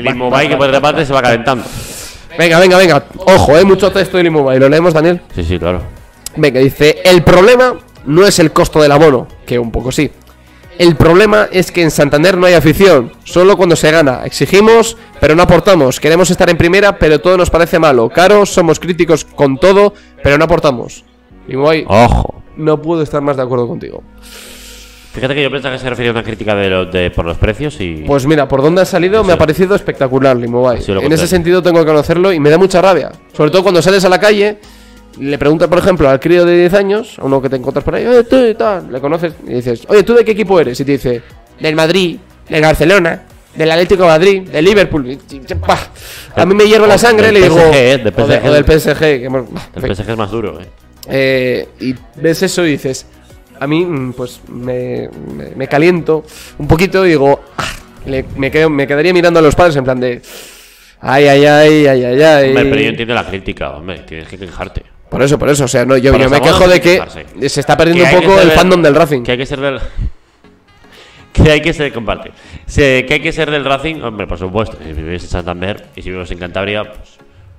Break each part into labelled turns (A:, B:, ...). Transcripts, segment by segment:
A: el Inmobile que por reparte se va calentando.
B: Venga. Ojo, mucho texto del Inmobile. ¿Lo leemos, Daniel?
A: Sí, claro.
B: Venga, dice: el problema no es el costo del abono, que un poco sí. El problema es que en Santander no hay afición, solo cuando se gana. Exigimos, pero no aportamos. Queremos estar en primera, pero todo nos parece malo. Caro, somos críticos con todo, pero no aportamos. Inmobile,
A: ojo,
B: no puedo estar más de acuerdo contigo.
A: Fíjate que yo pensaba que se refería a una crítica por los precios y...
B: Pues mira, por dónde ha salido me ha parecido espectacular Inmobile. En ese sentido tengo que conocerlo y me da mucha rabia. Sobre todo cuando sales a la calle, le preguntas, por ejemplo, al crío de 10 años, a uno que te encuentras por ahí, oye, tú y tal, le conoces y dices, oye, ¿tú de qué equipo eres? Y te dice, del Madrid, del Barcelona, del Atlético de Madrid, del Liverpool. A mí me hierve la sangre, le digo, o del PSG.
A: El PSG es más duro,
B: y ves eso y dices... A mí, pues, me caliento un poquito y digo, me quedaría mirando a los padres en plan de, ay.
A: Hombre, pero yo entiendo la crítica, hombre, tienes que quejarte.
B: Por eso, o sea, no, yo me quejo de que se está perdiendo un poco el fandom del Racing.
A: Que hay que ser del... Que hay que ser, comparte. Que hay que ser del Racing, hombre, por supuesto. Si vivís en Santander y si vivimos en Cantabria, pues,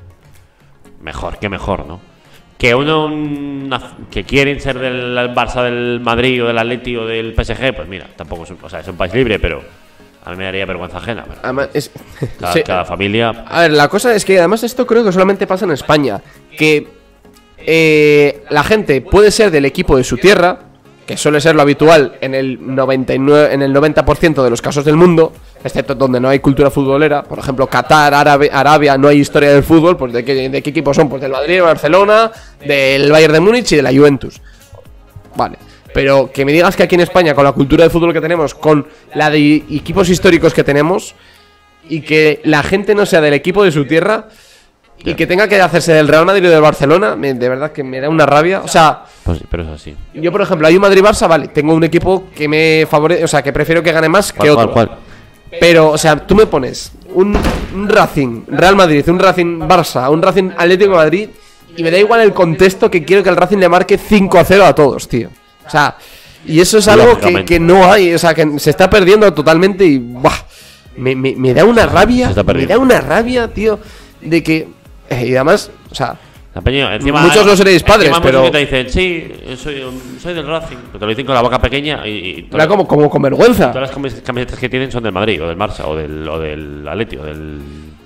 A: mejor, ¿no? Que que quieren ser del Barça, del Madrid o del Atleti o del PSG, pues mira, tampoco es un país libre, pero a mí me daría vergüenza ajena.
B: Además,
A: cada familia...
B: A ver, la cosa es que además esto creo que solamente pasa en España, que la gente puede ser del equipo de su tierra, que suele ser lo habitual en el 90% de los casos del mundo, excepto donde no hay cultura futbolera. Por ejemplo, Qatar, Arabia, no hay historia del fútbol. Pues ¿de qué equipo son? Pues del Madrid, del Barcelona, del Bayern de Múnich y de la Juventus. Vale, pero que me digas que aquí en España, con la cultura de fútbol que tenemos, con la de equipos históricos que tenemos, y que la gente no sea del equipo de su tierra, y que tenga que hacerse del Real Madrid o del Barcelona, de verdad que me da una rabia. O sea,
A: pues, pero es así.
B: Yo, por ejemplo, hay un Madrid-Barça, vale, tengo un equipo que me favorece, o sea, que prefiero que gane más que otro.
A: ¿Cuál?
B: Pero, o sea, tú me pones un Racing Real Madrid, un Racing Barça, un Racing Atlético de Madrid, y me da igual el contexto, que quiero que el Racing le marque 5-0 a todos, tío. O sea, y eso es algo que no hay, o sea, que se está perdiendo totalmente y ¡buah! Me da una rabia, tío, de que... y además, o sea,
A: encima,
B: muchos no seréis padres, pero...
A: Muchos que te dicen, sí, soy del Racing, pero te lo dicen con la boca pequeña y
B: era como con vergüenza.
A: Todas las camisetas que tienen son del Madrid, o del Barça, o del Atleti, o del...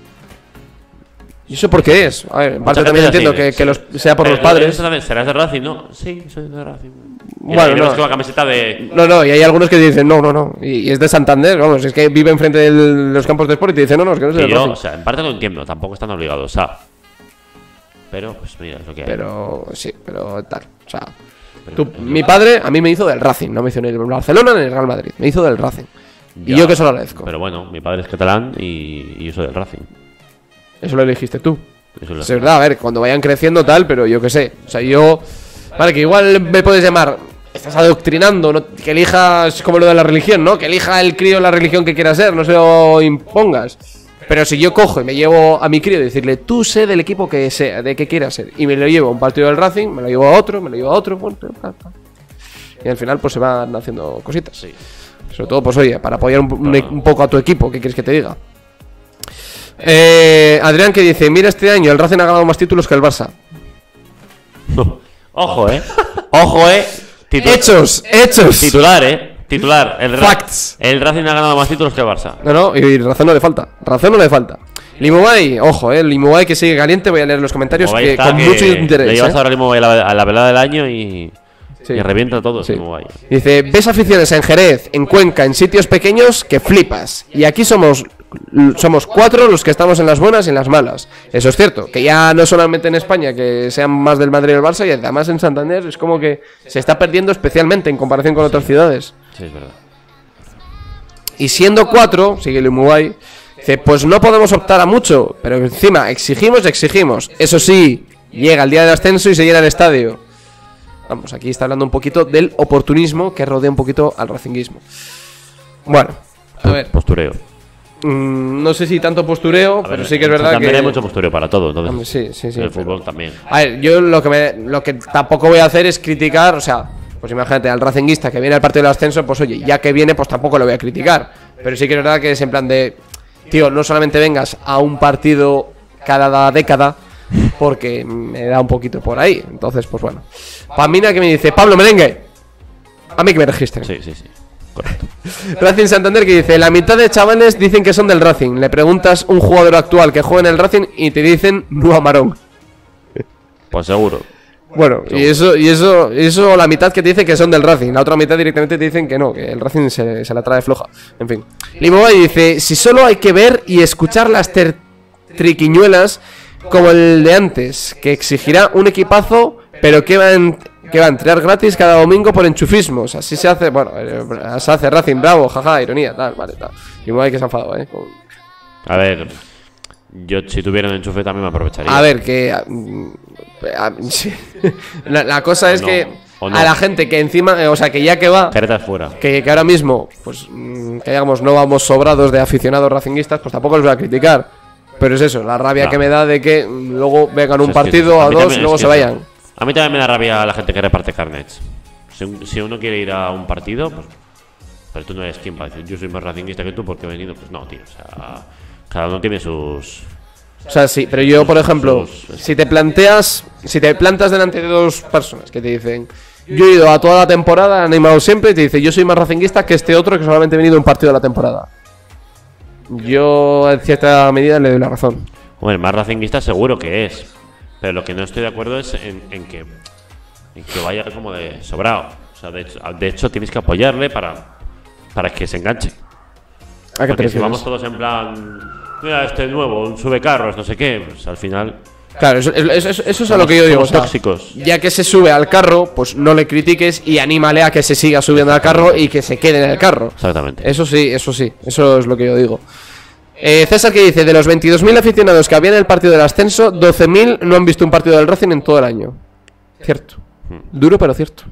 B: ¿Y eso por qué es? A ver, en parte también entiendo que sea por los padres.
A: ¿Serás del Racing? No, sí, soy del Racing.
B: Bueno, no.
A: Es con la camiseta de...
B: No, y hay algunos que dicen, no. Y es de Santander, vamos, es que vive enfrente de los campos de sport y te dicen, no, es que no soy del Racing.
A: O sea, en parte lo entiendo, tampoco están obligados a... Pero, pues mira, es lo que hay.
B: Pero, sí, pero tal, o sea... mi padre a mí me hizo del Racing, no me hizo ni el Barcelona ni el Real Madrid, me hizo del Racing. Y yo que eso lo agradezco.
A: Pero bueno, mi padre es catalán y yo soy del Racing.
B: Eso lo elegiste tú. Es verdad, a ver, cuando vayan creciendo tal, pero yo qué sé. O sea, yo... Vale, que igual me puedes llamar... Estás adoctrinando, ¿no? Que elijas como lo de la religión, ¿no? Que elija el crío la religión que quiera ser, no se lo impongas. Pero si yo cojo y me llevo a mi crío y decirle, tú sé del equipo que sea, de que quiera ser, y me lo llevo a un partido del Racing, me lo llevo a otro, bueno, y al final pues se van haciendo cositas.
A: Sí.
B: Sobre todo, pues oye, para apoyar un poco a tu equipo, ¿qué quieres que te diga? Adrián que dice, mira, este año el Racing ha ganado más títulos que el Barça.
A: Ojo,
B: Hechos.
A: Titular.
B: Facts.
A: El Racing ha ganado más títulos que el Barça.
B: No, y razón no le falta. Limobay, ojo, Limobay que sigue caliente. Voy a leer los comentarios que con mucho interés.
A: Le llevas ahora Limobay a la velada del año y revienta todo.
B: Sí.
A: Limobay.
B: Dice, ves aficiones en Jerez, en Cuenca, en sitios pequeños que flipas. Y aquí somos 4 los que estamos en las buenas y en las malas. Eso es cierto, que ya no solamente en España, que sean más del Madrid y del Barça, y además en Santander es como que se está perdiendo especialmente en comparación con otras ciudades.
A: Sí, es verdad.
B: Y siendo 4, sigue el Uruguay, dice, pues no podemos optar a mucho, pero encima exigimos. Eso sí, llega el día del ascenso y se llena el estadio. Vamos, aquí está hablando un poquito del oportunismo que rodea un poquito al racinguismo. Bueno, a ver.
A: Postureo.
B: No sé si tanto postureo, pero sí que es verdad que...
A: También hay mucho postureo para todo, entonces.
B: Sí.
A: El fútbol también.
B: A ver, yo lo que tampoco voy a hacer es criticar, o sea, pues imagínate al racinguista que viene al partido del ascenso, pues oye, ya que viene, pues tampoco lo voy a criticar. Pero sí que es verdad que es en plan de... tío, no solamente vengas a un partido cada década, porque me da un poquito por ahí. Entonces, pues bueno. Pamina que me dice, Pablo Merengue, a mí que me registren.
A: Sí. Correcto.
B: Racing Santander que dice, la mitad de chavales dicen que son del Racing. Le preguntas un jugador actual que juega en el Racing y te dicen Nua Marón.
A: Pues seguro.
B: Bueno, y eso la mitad que te dice que son del Racing. La otra mitad directamente te dicen que no, que el Racing se la trae floja. En fin. Limoba dice, si solo hay que ver y escuchar las triquiñuelas como el de antes, que exigirá un equipazo, pero que va a entrar gratis cada domingo por enchufismos. Así se hace, bueno, se hace Racing, bravo, jaja, ironía, tal, vale, tal. Limoba que se ha enfadado,
A: A ver, yo si tuviera un enchufe también me aprovecharía.
B: A ver, que... sí. La cosa es
A: no,
B: que
A: no.
B: a la gente que encima, o sea, que ya que va,
A: Caretas fuera.
B: que ahora mismo, pues, que digamos, no vamos sobrados de aficionados racinguistas, pues tampoco los voy a criticar. Pero es eso, la rabia que me da de que luego vengan un partido a dos y luego se vayan.
A: A mí también me da rabia la gente que reparte carnets. Si uno quiere ir a un partido, pues... Pero tú no eres quien para decir, yo soy más racinguista que tú porque he venido. Pues no, tío, o sea... Cada uno tiene sus...
B: O sea, sí, pero yo, por ejemplo, si te plantas delante de dos personas que te dicen, yo he ido a toda la temporada, animado siempre, y te dice, yo soy más racinguista que este otro que solamente ha venido un partido de la temporada. Yo, en cierta medida, le doy la razón.
A: Bueno, el más racinguista seguro que es. Pero lo que no estoy de acuerdo es en que vaya como de sobrado. O sea, de hecho tienes que apoyarle para que se enganche. Porque si vamos todos en plan, mira, este nuevo, un sube carros, no sé qué, pues al final...
B: Claro, eso es a lo que yo digo.
A: Tóxicos.
B: Ya que se sube al carro, pues no le critiques y anímale a que se siga subiendo al carro y que se quede en el carro.
A: Exactamente.
B: Eso es lo que yo digo. César que dice, de los 22.000 aficionados que había en el partido del ascenso, 12.000 no han visto un partido del Racing en todo el año. Cierto. Duro pero cierto.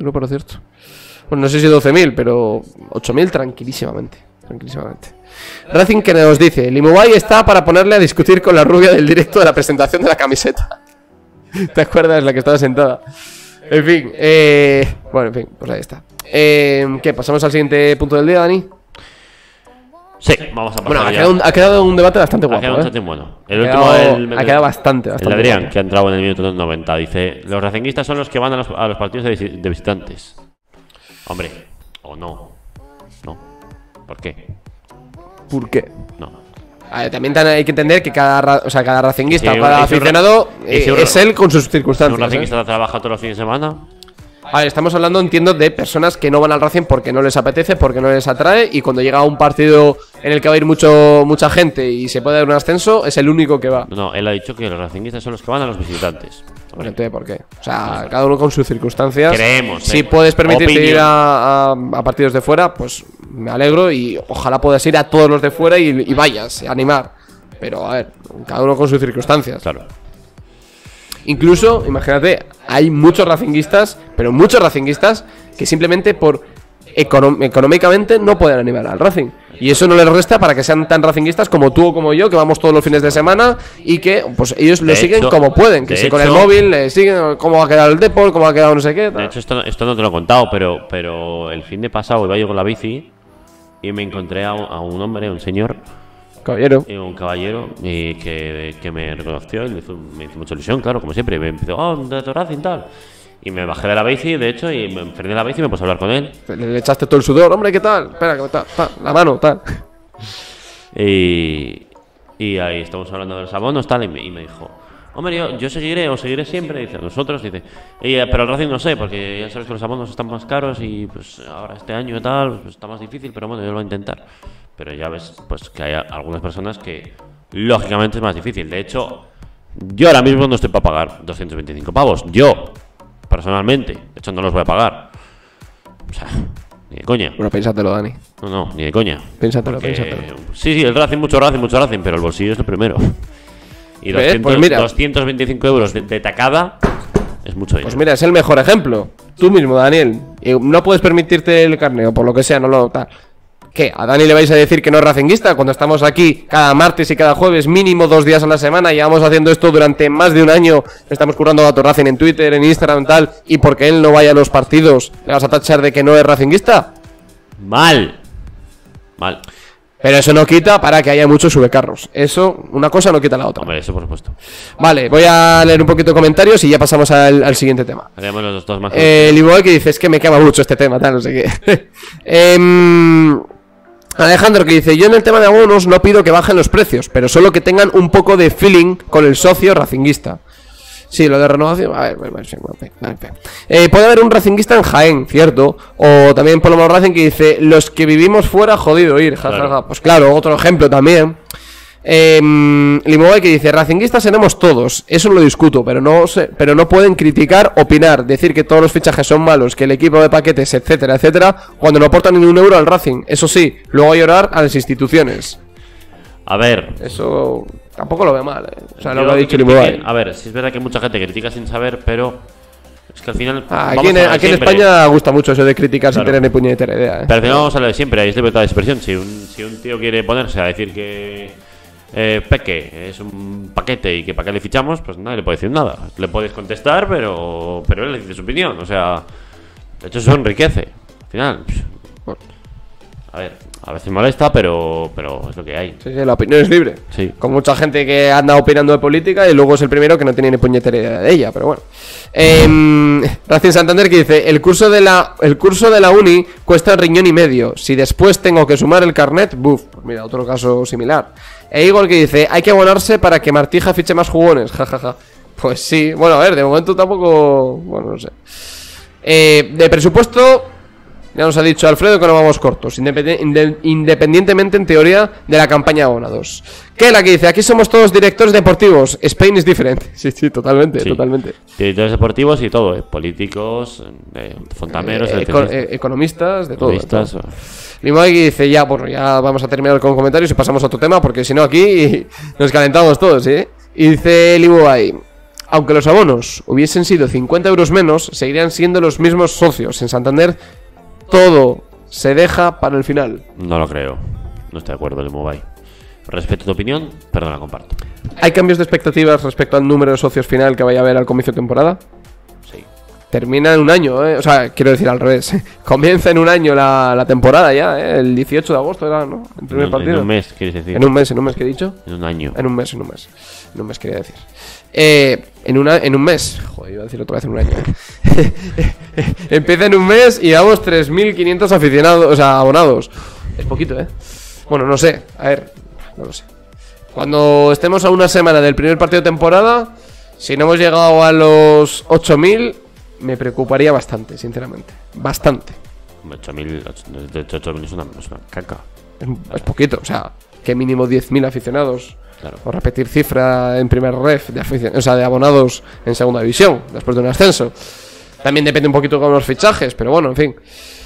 B: Bueno, no sé si 12.000, pero 8.000 tranquilísimamente. Racing que nos dice, Limubay está para ponerle a discutir con la rubia del directo de la presentación de la camiseta. ¿Te acuerdas? La que estaba sentada. En fin, bueno, en fin, pues ahí está. ¿Qué? ¿Pasamos al siguiente punto del día, Dani?
A: Sí, vamos a pasar.
B: Bueno, ha quedado un debate bastante guapo.
A: Ha quedado bastante bueno.
B: Ha quedado bastante
A: el Adrián,
B: guapo.
A: que ha entrado en el minuto 90, dice: los racinguistas son los que van a los partidos de visitantes. Hombre, o no. No. ¿Por qué?
B: ¿Por qué?
A: No.
B: A ver, también hay que entender que cada racinguista o
A: Si
B: cada
A: un-
B: aficionado es él con sus
A: Si
B: circunstancias.
A: un racinguista trabaja todos los fines de semana.
B: A ver, estamos hablando, entiendo, de personas que no van al Racing porque no les apetece, porque no les atrae, y cuando llega a un partido en el que va a ir mucha gente y se puede dar un ascenso, es el único que va.
A: No, él ha dicho que los racinguistas son los que van a los visitantes.
B: No entiendo por qué. O sea, cada uno con sus circunstancias.
A: Creemos,
B: Si puedes permitirte
A: Opinion.
B: ir a partidos de fuera, pues me alegro y ojalá puedas ir a todos los de fuera y vayas a animar. Pero a ver, cada uno con sus circunstancias.
A: Claro.
B: Incluso, imagínate, hay muchos racinguistas, pero muchos racinguistas que simplemente por económicamente no pueden animar al Racing. Y eso no les resta para que sean tan racinguistas como tú o como yo, que vamos todos los fines de semana y que pues ellos le siguen
A: hecho-
B: como pueden. Que
A: de
B: si con el
A: hecho-
B: móvil le siguen cómo va a quedar el Depor, cómo va a quedar no sé qué.
A: De
B: Tal.
A: hecho, esto no te lo he contado, pero el fin de pasado iba yo con la bici y me encontré a un hombre, un señor,
B: Caballero.
A: un caballero, y que me reconoció y me hizo mucha ilusión, claro, como siempre. Me empezó, de tu Racing, tal. Y me bajé de la bici, de hecho, y me frené la bici y me puse a hablar con él.
B: Le echaste todo el sudor, hombre, ¿qué tal? Espera, que tal, la mano, tal.
A: Y ahí estamos hablando de los abonos, tal, y me dijo, hombre, yo seguiré siempre. Dice, nosotros, dice, pero el Racing no sé, porque ya sabes que los abonos están más caros y pues ahora este año y tal, pues está más difícil, pero bueno, yo lo voy a intentar. Pero ya ves, pues que hay algunas personas que lógicamente es más difícil. De hecho, yo ahora mismo no estoy para pagar 225 pavos. Yo, personalmente, de hecho no los voy a pagar. O sea, ni de coña.
B: Bueno, pénsatelo, Dani.
A: No, ni de coña.
B: Pénsatelo,
A: Porque,
B: pénsatelo.
A: sí, el Racing, mucho Racing, pero el bolsillo es lo primero. Y
B: ¿Ves?
A: 200,
B: Pues mira.
A: 225 euros de tacada es mucho dinero.
B: Pues mira, es el mejor ejemplo. Tú mismo, Daniel. No puedes permitirte el carneo, por lo que sea, no lo tal. ¿Qué? ¿A Dani le vais a decir que no es racinguista? Cuando estamos aquí cada martes y cada jueves, mínimo 2 días a la semana, llevamos haciendo esto durante más de un año. Estamos currando a Racing en Twitter, en Instagram, tal. Y porque él no vaya a los partidos, ¿le vas a tachar de que no es racinguista?
A: Mal.
B: Pero eso no quita para que haya muchos subcarros. Eso, una cosa no quita la otra.
A: Hombre, eso por supuesto.
B: Vale, voy a leer un poquito de comentarios y ya pasamos al siguiente tema.
A: Haremos los dos más.
B: Igual que dice, es que me quema mucho este tema, tal, no sé qué. Alejandro que dice, yo en el tema de abonos no pido que bajen los precios, pero solo que tengan un poco de feeling con el socio racinguista. Sí, lo de renovación, a ver, puede haber un racinguista en Jaén, cierto. O también Palomo Racing que dice, los que vivimos fuera, jodido ir, jajaja.
A: Claro.
B: Pues claro, otro ejemplo también. Limoboy que dice, racinguistas seremos todos, eso lo discuto, pero no pueden criticar, opinar, decir que todos los fichajes son malos, que el equipo de paquetes, etcétera, etcétera, cuando no aportan ni un euro al Racing. Eso sí, luego a llorar a las instituciones.
A: A ver.
B: Eso tampoco lo veo mal, O sea, lo
A: yo
B: que ha dicho
A: critiquen-
B: Limoboy.
A: A ver, si es verdad que mucha gente critica sin saber, pero es que al final.
B: Aquí en
A: siempre.
B: España gusta mucho eso de criticar sin
A: Claro.
B: tener ni puñetera idea,
A: Pero al final vamos a lo de siempre, hay libertad de expresión. Si un tío quiere ponerse a decir que Peque es un paquete y que para qué le fichamos, pues nadie le puede decir nada. Le puedes contestar, pero él le dice su opinión. O sea, de hecho eso enriquece. Al final, a ver, a veces molesta, pero es lo que hay.
B: Sí, la opinión es libre.
A: Sí.
B: Con mucha gente que anda opinando de política y luego es el primero que no tiene ni puñetera idea de ella, pero bueno. Racing Santander que dice, el curso de la uni cuesta 1,5 riñones. Si después tengo que sumar el carnet, buf. Pues mira, otro caso similar. E Igor que dice, hay que abonarse para que Martija fiche más jugones, jajaja. Pues sí, bueno, a ver, de momento tampoco, bueno, no sé. De presupuesto, ya nos ha dicho Alfredo que no vamos cortos, independientemente en teoría de la campaña de abonados. ¿Qué es la que dice? Aquí somos todos directores deportivos, Spain is different. Sí, totalmente,
A: Sí.
B: totalmente.
A: Directores deportivos y todo, políticos, fontaneros,
B: Economistas, de todo.
A: periodistas,
B: Limoy dice, ya, bueno, ya vamos a terminar con comentarios y pasamos a otro tema, porque si no aquí nos calentamos todos, ¿eh? Y dice Limoy, aunque los abonos hubiesen sido 50 euros menos, seguirían siendo los mismos socios. En Santander todo se deja para el final.
A: No lo creo. No estoy de acuerdo, el Mobile. Respeto tu opinión, pero no la comparto.
B: ¿Hay cambios de expectativas respecto al número de socios final que vaya a haber al comienzo de temporada?
A: Sí.
B: Termina en un año, ¿eh? O sea, quiero decir al revés. Comienza en un año la temporada ya, ¿eh? El 18 de agosto era, ¿no? El primer partido.
A: En un mes, ¿quieres decir?
B: En un mes, ¿qué he dicho?
A: En un año.
B: En un mes. En un mes quería decir. En un mes. Joder, iba a decir otra vez en un año. Empieza en un mes y vamos 3.500 aficionados, o sea, abonados. Es poquito, ¿eh? Bueno, no sé. A ver, no lo sé. Cuando estemos a una semana del primer partido de temporada, si no hemos llegado a los 8.000, me preocuparía bastante, sinceramente. Bastante.
A: 8.000, de hecho 8.000 es una caca.
B: Es poquito, o sea, que mínimo 10.000 aficionados.
A: Claro.
B: O repetir cifra en primer ref o sea, de abonados en segunda división, después de un ascenso. También depende un poquito con los fichajes, pero bueno, en fin.